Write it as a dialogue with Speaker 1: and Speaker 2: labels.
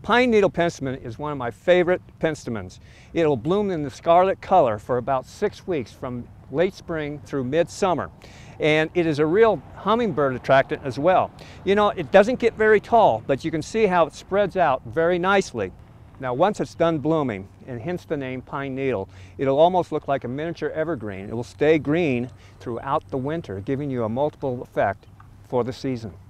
Speaker 1: Pine needle penstemon is one of my favorite penstemons. It'll bloom in the scarlet color for about 6 weeks from late spring through midsummer. And it is a real hummingbird attractant as well. You know, it doesn't get very tall, but you can see how it spreads out very nicely. Now once it's done blooming, and hence the name pine needle, it'll almost look like a miniature evergreen. It will stay green throughout the winter, giving you a multiple effect for the season.